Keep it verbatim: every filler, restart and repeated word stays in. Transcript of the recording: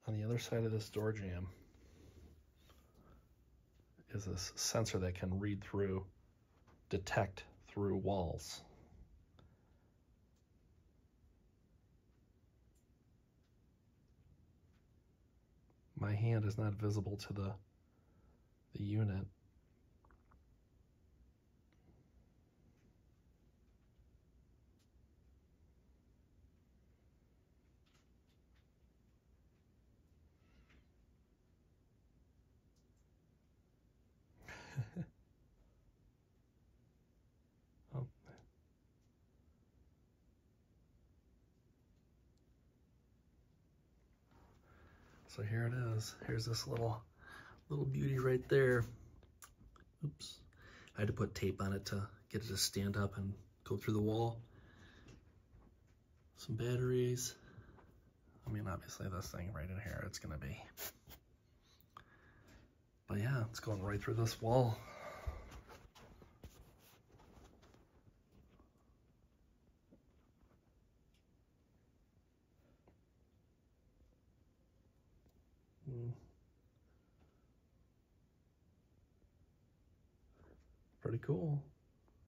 on the other side of this door jamb is this sensor that can read through, detect through walls. My hand is not visible to the, the unit. Oh. So here it is. Here's this little little beauty right there. Oops. I had to put tape on it to get it to stand up and go through the wall. Some batteries. I mean, obviously this thing right in here, it's gonna be. But yeah, it's going right through this wall. Mm. Pretty cool.